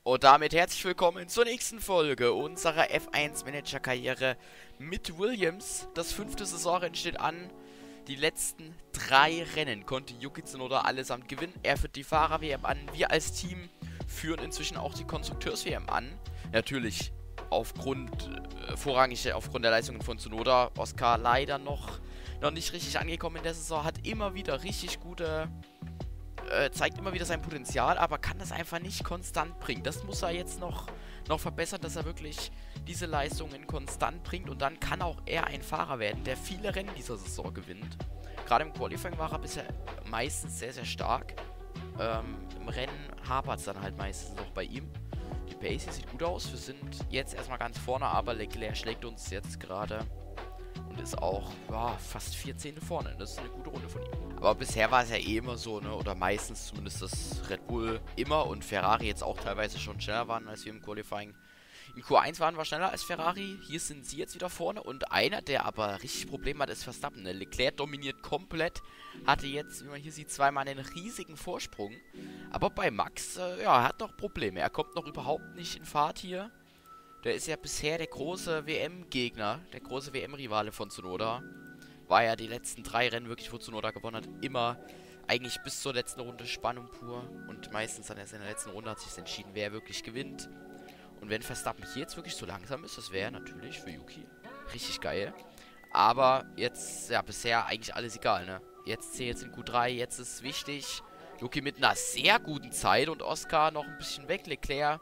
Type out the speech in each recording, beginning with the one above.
Und damit herzlich willkommen zur nächsten Folge unserer F1-Manager-Karriere mit Williams. Das 5. Saisonrennen steht an. Die letzten 3 Rennen konnte Yuki Tsunoda allesamt gewinnen. Er führt die Fahrer-WM an. Wir als Team führen inzwischen auch die Konstrukteurs-WM an. Natürlich vorrangig aufgrund der Leistungen von Tsunoda. Oscar leider noch nicht richtig angekommen in der Saison. Hat immer wieder richtig gute... zeigt immer wieder sein Potenzial, aber kann das einfach nicht konstant bringen. Das muss er jetzt noch verbessern, dass er wirklich diese Leistungen konstant bringt und dann kann auch er ein Fahrer werden, der viele Rennen dieser Saison gewinnt. Gerade im Qualifying war er bisher meistens sehr, sehr stark. Im Rennen hapert es dann halt meistens noch bei ihm. Die Pace sieht gut aus, wir sind jetzt erstmal ganz vorne, aber Leclerc schlägt uns jetzt gerade und ist auch fast 4 Zehntel vorne. Das ist eine gute Runde von ihm. Aber bisher war es ja eh immer so, ne? Oder meistens zumindest, dass Red Bull immer und Ferrari jetzt auch teilweise schon schneller waren als wir im Qualifying. In Q1 waren wir schneller als Ferrari. Hier sind sie jetzt wieder vorne. Und einer, der aber richtig Probleme hat, ist Verstappen. Ne? Leclerc dominiert komplett. Hatte jetzt, wie man hier sieht, zweimal einen riesigen Vorsprung. Aber bei Max, er hat noch Probleme. Er kommt noch überhaupt nicht in Fahrt hier. Der ist ja bisher der große WM-Gegner, der große WM-Rivale von Tsunoda. War ja die letzten 3 Rennen wirklich, wo Tsunoda gewonnen hat, immer eigentlich bis zur letzten Runde Spannung pur. Und meistens dann erst in der letzten Runde hat sich entschieden, wer wirklich gewinnt. Und wenn Verstappen hier jetzt wirklich so langsam ist, das wäre natürlich für Yuki richtig geil. Aber jetzt, ja, bisher eigentlich alles egal, ne? Jetzt zählt es in Q3, jetzt ist es wichtig. Yuki mit einer sehr guten Zeit und Oscar noch ein bisschen weg. Leclerc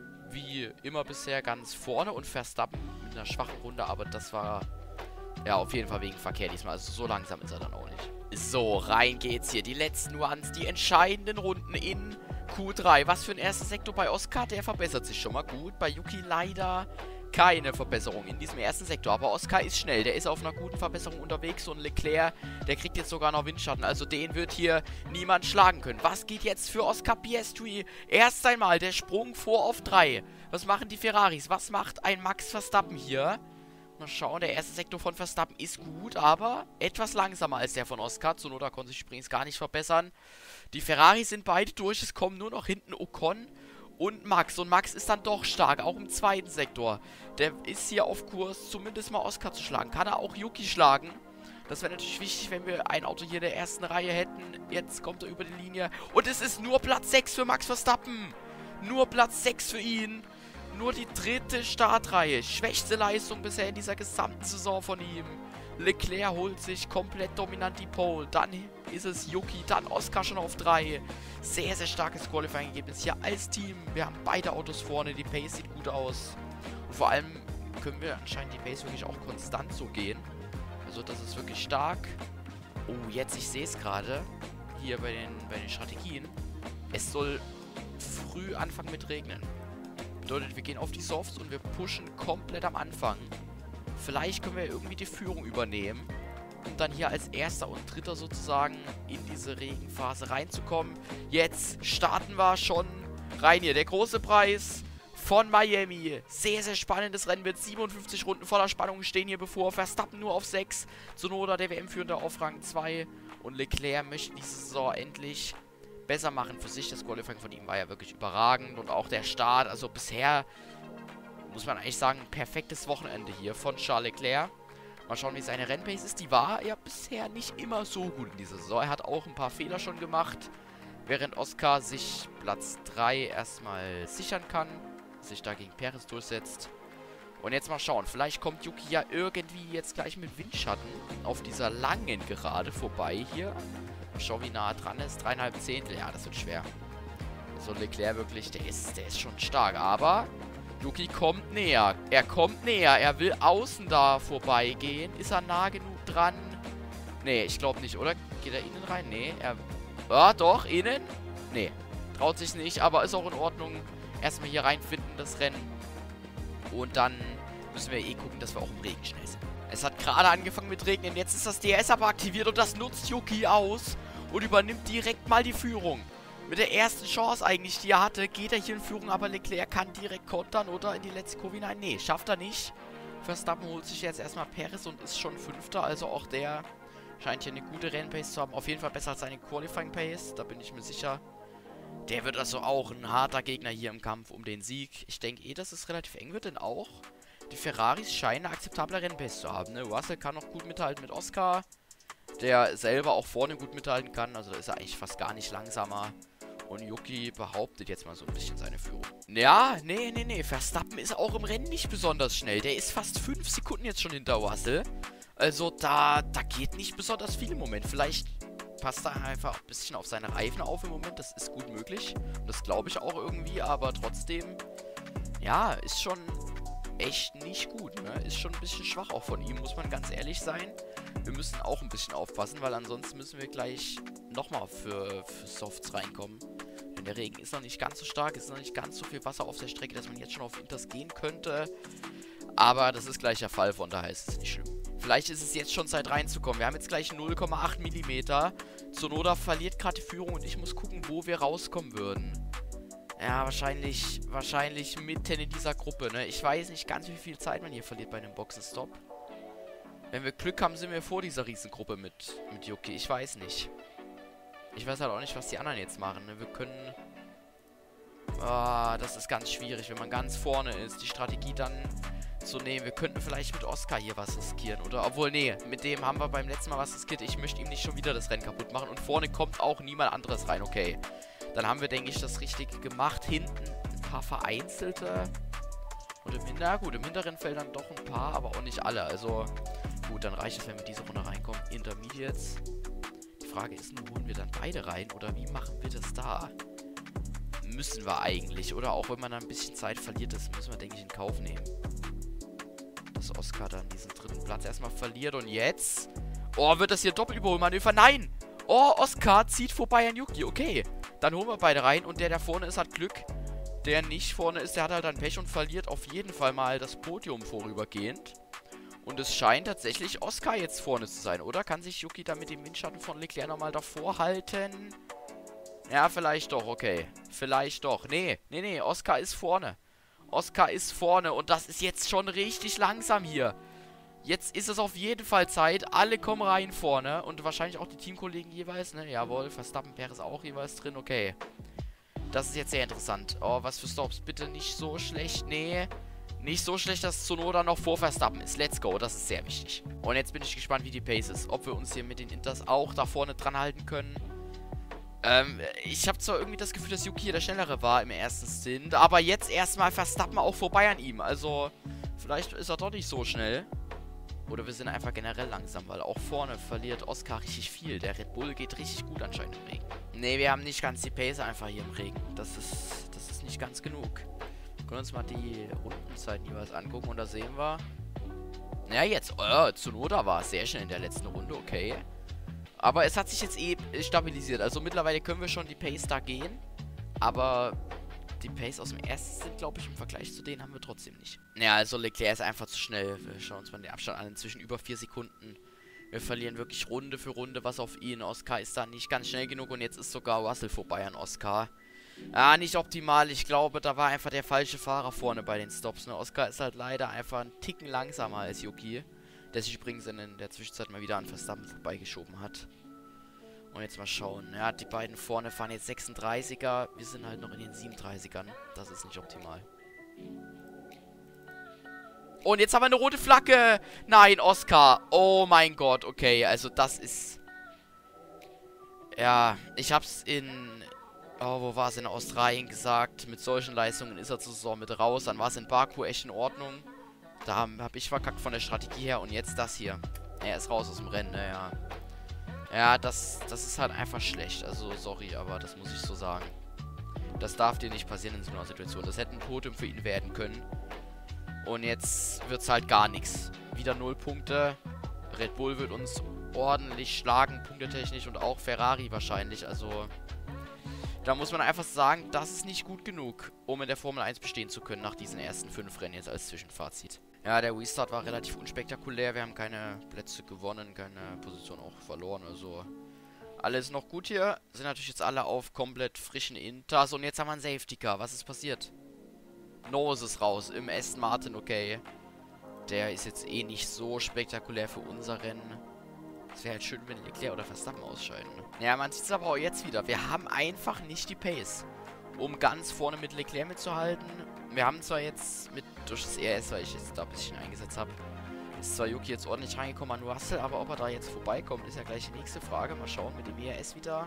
wie immer bisher ganz vorne und Verstappen mit einer schwachen Runde, aber das war ja auf jeden Fall wegen Verkehr diesmal, also so langsam ist er dann auch nicht. So, rein geht's hier, die letzten Nuancen, die entscheidenden Runden in Q3. Was für ein erster Sektor bei Oscar, der verbessert sich schon mal gut, bei Yuki leider keine Verbesserung in diesem ersten Sektor, aber Oscar ist schnell, der ist auf einer guten Verbesserung unterwegs und Leclerc, der kriegt jetzt sogar noch Windschatten, also den wird hier niemand schlagen können. Was geht jetzt für Oscar Piastri? Erst einmal der Sprung vor auf 3. Was machen die Ferraris? Was macht ein Max Verstappen hier? Mal schauen, der erste Sektor von Verstappen ist gut, aber etwas langsamer als der von Oscar. Tsunoda konnte sich übrigens gar nicht verbessern. Die Ferraris sind beide durch, es kommen nur noch hinten Ocon und Max. Und Max ist dann doch stark, auch im zweiten Sektor. Der ist hier auf Kurs, zumindest mal Oscar zu schlagen. Kann er auch Yuki schlagen? Das wäre natürlich wichtig, wenn wir ein Auto hier in der ersten Reihe hätten. Jetzt kommt er über die Linie. Und es ist nur Platz 6 für Max Verstappen. Nur Platz 6 für ihn. Nur die 3. Startreihe. Schwächste Leistung bisher in dieser gesamten Saison von ihm. Leclerc holt sich komplett dominant die Pole. Dann ist es Yuki, dann Oscar schon auf 3. Sehr, sehr starkes Qualifying-Ergebnis hier als Team. Wir haben beide Autos vorne, die Pace sieht gut aus. Und vor allem können wir anscheinend die Pace wirklich auch konstant so gehen. Also das ist wirklich stark. Oh, jetzt, ich sehe es gerade. Hier bei den Strategien. Es soll früh anfangen mit Regnen. Bedeutet, wir gehen auf die Softs und wir pushen komplett am Anfang. Vielleicht können wir irgendwie die Führung übernehmen, um dann hier als Erster und Dritter sozusagen in diese Regenphase reinzukommen. Jetzt starten wir schon rein hier. Der große Preis von Miami. Sehr, sehr spannendes Rennen mit 57 Runden voller Spannung stehen hier bevor. Verstappen nur auf 6. Tsunoda, der WM-Führende, auf Rang 2. Und Leclerc möchte diese Saison endlich besser machen für sich. Das Qualifying von ihm war ja wirklich überragend. Und auch der Start, also bisher muss man eigentlich sagen, ein perfektes Wochenende hier von Charles Leclerc. Mal schauen, wie seine Rennpace ist. Die war ja bisher nicht immer so gut in dieser Saison. Er hat auch ein paar Fehler schon gemacht, während Oscar sich Platz 3 erstmal sichern kann, sich da gegen Perez durchsetzt. Und jetzt mal schauen, vielleicht kommt Yuki ja irgendwie jetzt gleich mit Windschatten auf dieser langen Gerade vorbei hier. Mal schauen, wie nah er dran ist. 3,5 Zehntel, ja, das wird schwer. So, Leclerc wirklich, der ist schon stark, aber Yuki kommt näher. Er kommt näher. Er will außen da vorbeigehen. Ist er nah genug dran? Nee, ich glaube nicht, oder? Geht er innen rein? Nee, ja, doch, innen? Nee, traut sich nicht, aber ist auch in Ordnung. Erstmal hier reinfinden, das Rennen. Und dann müssen wir gucken, dass wir auch im Regen schnell sind. Es hat gerade angefangen mit Regnen. Jetzt ist das DRS aber aktiviert und das nutzt Yuki aus und übernimmt direkt mal die Führung. Mit der ersten Chance eigentlich, die er hatte, geht er hier in Führung, aber Leclerc kann direkt kontern oder in die letzte Kurve hinein. Nee, schafft er nicht. Verstappen holt sich jetzt erstmal Perez und ist schon 5. Also auch der scheint hier eine gute Rennpace zu haben. Auf jeden Fall besser als seine Qualifying Pace, da bin ich mir sicher. Der wird also auch ein harter Gegner hier im Kampf um den Sieg. Ich denke eh, dass es relativ eng wird, denn auch die Ferraris scheinen eine akzeptable Rennpace zu haben, ne? Russell kann noch gut mithalten mit Oscar, der selber auch vorne gut mithalten kann. Also da ist er eigentlich fast gar nicht langsamer. Und Yuki behauptet jetzt mal so ein bisschen seine Führung. Ja, nee. Verstappen ist auch im Rennen nicht besonders schnell. Der ist fast 5 Sekunden jetzt schon hinter Russell. Also da geht nicht besonders viel im Moment. Vielleicht passt er einfach ein bisschen auf seine Reifen auf im Moment. Das ist gut möglich. Und das glaube ich auch irgendwie. Aber trotzdem, ja, ist schon echt nicht gut, ne? Ist schon ein bisschen schwach auch von ihm, muss man ganz ehrlich sein. Wir müssen auch ein bisschen aufpassen, weil ansonsten müssen wir gleich nochmal für Softs reinkommen. Denn der Regen ist noch nicht ganz so stark, es ist noch nicht ganz so viel Wasser auf der Strecke, dass man jetzt schon auf Inters gehen könnte. Aber das ist gleich der Fall, von daher ist es nicht schlimm. Vielleicht ist es jetzt schon Zeit reinzukommen. Wir haben jetzt gleich 0,8 mm. Tsunoda verliert gerade die Führung und ich muss gucken, wo wir rauskommen würden. Ja, wahrscheinlich mitten in dieser Gruppe, ne? Ich weiß nicht ganz, wie viel Zeit man hier verliert bei einem Boxenstopp. Wenn wir Glück haben, sind wir vor dieser Riesengruppe mit Yuki. Ich weiß nicht. Ich weiß halt auch nicht, was die anderen jetzt machen, ne? Wir können... Ah, das ist ganz schwierig, wenn man ganz vorne ist, die Strategie dann zu nehmen. Wir könnten vielleicht mit Oscar hier was riskieren, oder? Obwohl, nee, mit dem haben wir beim letzten Mal was riskiert. Ich möchte ihm nicht schon wieder das Rennen kaputt machen. Und vorne kommt auch niemand anderes rein, okay. Dann haben wir, denke ich, das Richtige gemacht. Hinten ein paar vereinzelte. Und im hinteren Feld dann doch ein paar, aber auch nicht alle. Also, gut, dann reicht es, wenn wir diese Runde reinkommen. Intermediates. Die Frage ist nur, holen wir dann beide rein oder wie machen wir das da? Müssen wir eigentlich, oder? Auch wenn man dann ein bisschen Zeit verliert, das müssen wir, denke ich, in Kauf nehmen. Dass Oscar dann diesen dritten Platz erstmal verliert und jetzt... Oh, wird das hier Doppelüberholmanöver? Nein! Oh, Oscar zieht vorbei an Yuki, okay. Dann holen wir beide rein und der vorne ist, hat Glück. Der nicht vorne ist, der hat halt dann Pech und verliert auf jeden Fall mal das Podium vorübergehend. Und es scheint tatsächlich Oscar jetzt vorne zu sein, oder? Kann sich Yuki da mit dem Windschatten von Leclerc nochmal davor halten? Ja, vielleicht doch, okay. Vielleicht doch. Nee, Oscar ist vorne. Oscar ist vorne und das ist jetzt schon richtig langsam hier. Jetzt ist es auf jeden Fall Zeit. Alle kommen rein vorne. Und wahrscheinlich auch die Teamkollegen jeweils, ne? Jawohl, Verstappen, Perez auch jeweils drin. Okay. Das ist jetzt sehr interessant. Oh, was für Stops. Bitte nicht so schlecht. Nee. Nicht so schlecht, dass Tsunoda noch vor Verstappen ist. Let's go. Das ist sehr wichtig. Und jetzt bin ich gespannt, wie die Pace ist. Ob wir uns hier mit den Inters auch da vorne dran halten können. Ich habe zwar irgendwie das Gefühl, dass Yuki hier der Schnellere war im ersten Stint. Aber jetzt erstmal Verstappen auch vorbei an ihm. Also, vielleicht ist er doch nicht so schnell. Oder wir sind einfach generell langsam, weil auch vorne verliert Oscar richtig viel. Der Red Bull geht richtig gut anscheinend im Regen. Nee, wir haben nicht ganz die Pace einfach hier im Regen. Das ist nicht ganz genug. Wir können uns mal die Rundenzeiten jeweils angucken und da sehen wir... Ja, jetzt, Tsunoda war sehr schnell in der letzten Runde, okay. Aber es hat sich jetzt stabilisiert. Also mittlerweile können wir schon die Pace da gehen. Aber... die Pace aus dem ersten sind, glaube ich, im Vergleich zu denen haben wir trotzdem nicht. Ja, also Leclerc ist einfach zu schnell. Wir schauen uns mal den Abstand an. Inzwischen über 4 Sekunden. Wir verlieren wirklich Runde für Runde was auf ihn. Oscar ist da nicht ganz schnell genug und jetzt ist sogar Russell vorbei an Oscar. Ah, nicht optimal. Ich glaube, da war einfach der falsche Fahrer vorne bei den Stops. Ne? Oscar ist halt leider einfach einen Ticken langsamer als Yuki. Der sich übrigens in der Zwischenzeit mal wieder an Verstappen vorbeigeschoben hat. Und jetzt mal schauen. Ja, die beiden vorne fahren jetzt 36er. Wir sind halt noch in den 37ern. Das ist nicht optimal. Und jetzt haben wir eine rote Flagge. Nein, Oscar. Oh mein Gott. Okay, also das ist... Ja, ich hab's in... Oh, wo war es? In Australien gesagt. Mit solchen Leistungen ist er zur Saison mit raus. Dann war es in Baku echt in Ordnung. Da hab ich verkackt von der Strategie her. Und jetzt das hier. Er ist raus aus dem Rennen, naja. Ja, das ist halt einfach schlecht. Also, sorry, aber das muss ich so sagen. Das darf dir nicht passieren in so einer Situation. Das hätte ein Podium für ihn werden können. Und jetzt wird es halt gar nichts. Wieder 0 Punkte. Red Bull wird uns ordentlich schlagen, punktetechnisch. Und auch Ferrari wahrscheinlich. Also, da muss man einfach sagen, das ist nicht gut genug, um in der Formel 1 bestehen zu können nach diesen ersten 5 Rennen jetzt als Zwischenfazit. Ja, der Restart war relativ unspektakulär. Wir haben keine Plätze gewonnen, keine Position auch verloren. Also alles noch gut hier. Sind natürlich jetzt alle auf komplett frischen Inters. Und jetzt haben wir einen Safety Car. Was ist passiert? Nose ist raus im Aston Martin, okay. Der ist jetzt eh nicht so spektakulär für unser Rennen. Es wäre halt schön, wenn Leclerc oder Verstappen ausscheiden. Ne? Ja, man sieht es aber auch jetzt wieder. Wir haben einfach nicht die Pace, um ganz vorne mit Leclerc mitzuhalten. Wir haben zwar jetzt durch das ERS, weil ich jetzt da ein bisschen eingesetzt habe, ist zwar Yuki jetzt ordentlich reingekommen an Russell, aber ob er da jetzt vorbeikommt, ist ja gleich die nächste Frage. Mal schauen, mit dem ERS wieder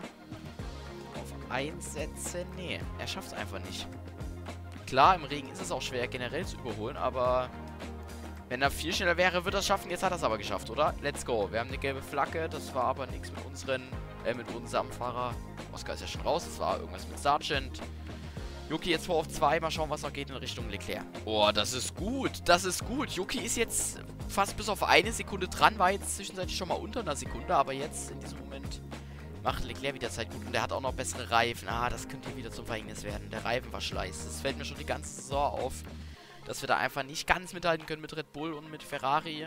auf 1 setzen. Nee, er schafft es einfach nicht. Klar, im Regen ist es auch schwer generell zu überholen, aber wenn er viel schneller wäre, wird er es schaffen. Jetzt hat er es aber geschafft, oder? Let's go. Wir haben eine gelbe Flagge. Das war aber nichts mit mit unserem Fahrer. Oscar ist ja schon raus. Das war irgendwas mit Sargent. Yuki jetzt vor auf 2. Mal schauen, was noch geht in Richtung Leclerc. Oh, das ist gut. Das ist gut. Yuki ist jetzt fast bis auf 1 Sekunde dran. War jetzt zwischenzeitlich schon mal unter einer Sekunde. Aber jetzt in diesem Moment macht Leclerc wieder Zeit gut. Und der hat auch noch bessere Reifen. Ah, das könnte hier wieder zum Verhängnis werden. Der Reifenverschleiß. Das fällt mir schon die ganze Saison auf, dass wir da einfach nicht ganz mithalten können mit Red Bull und mit Ferrari.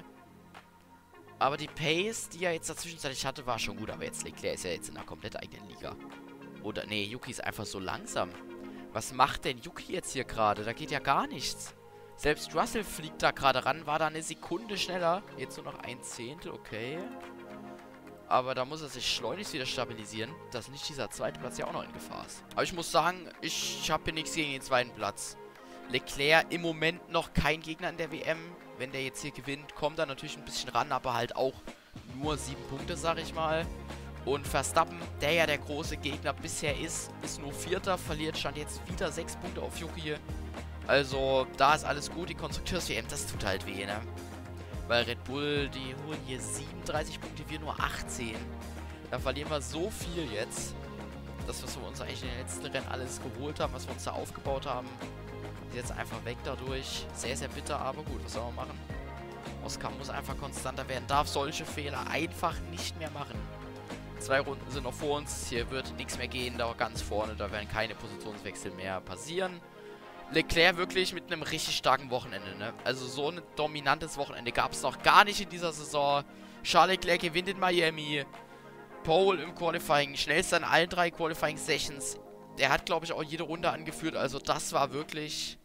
Aber die Pace, die er jetzt dazwischenzeitlich hatte, war schon gut. Aber jetzt Leclerc ist ja jetzt in einer komplett eigenen Liga. Oder, nee, Yuki ist einfach so langsam. Was macht denn Yuki jetzt hier gerade? Da geht ja gar nichts. Selbst Russell fliegt da gerade ran, war da eine Sekunde schneller. Jetzt nur noch 1/10, okay. Aber da muss er sich schleunigst wieder stabilisieren, dass nicht dieser zweite Platz ja auch noch in Gefahr ist. Aber ich muss sagen, ich habe hier nichts gegen den zweiten Platz. Leclerc im Moment noch kein Gegner in der WM. Wenn der jetzt hier gewinnt, kommt er natürlich ein bisschen ran, aber halt auch nur 7 Punkte, sag ich mal. Und Verstappen, der ja der große Gegner bisher ist nur Vierter, verliert, stand jetzt wieder 6 Punkte auf Yuki. Also, da ist alles gut. Die Konstrukteurs-WM, das tut halt weh, ne? Weil Red Bull, die holen hier 37 Punkte, wir nur 18. Da verlieren wir so viel jetzt. Das, was wir uns eigentlich in den letzten Rennen alles geholt haben, was wir uns da aufgebaut haben, ist jetzt einfach weg dadurch. Sehr, sehr bitter, aber gut, was soll man machen? Oscar muss einfach konstanter werden, darf solche Fehler einfach nicht mehr machen. 2 Runden sind noch vor uns, hier wird nichts mehr gehen, da ganz vorne, da werden keine Positionswechsel mehr passieren. Leclerc wirklich mit einem richtig starken Wochenende, ne? Also so ein dominantes Wochenende gab es noch gar nicht in dieser Saison. Charles Leclerc gewinnt in Miami. Pole im Qualifying, schnellster in allen 3 Qualifying-Sessions. Der hat, glaube ich, auch jede Runde angeführt, also das war wirklich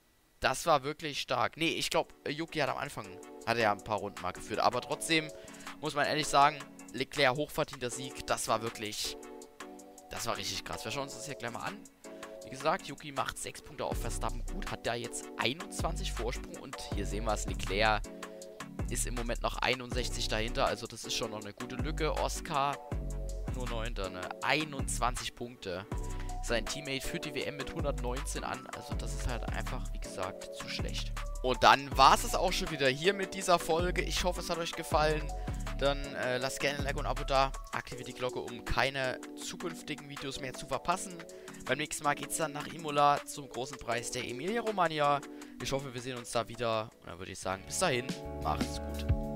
stark. Nee, ich glaube, Yuki hat am Anfang, hat er ja ein paar Runden mal geführt, aber trotzdem muss man ehrlich sagen, Leclerc hochverdienter Sieg, das war richtig krass. Wir schauen uns das hier gleich mal an. Wie gesagt, Yuki macht 6 Punkte auf Verstappen gut, hat da jetzt 21 Vorsprung und hier sehen wir es, Leclerc ist im Moment noch 61 dahinter, also das ist schon noch eine gute Lücke. Oscar nur 9. Ne? 21 Punkte. Sein Teammate führt die WM mit 119 an, also das ist halt einfach, wie gesagt, zu schlecht. Und dann war es auch schon wieder hier mit dieser Folge. Ich hoffe, es hat euch gefallen. Dann lasst gerne ein Like und ein Abo da. Aktiviert die Glocke, um keine zukünftigen Videos mehr zu verpassen. Beim nächsten Mal geht es dann nach Imola zum großen Preis der Emilia Romagna. Ich hoffe, wir sehen uns da wieder. Und dann würde ich sagen, bis dahin, macht's gut.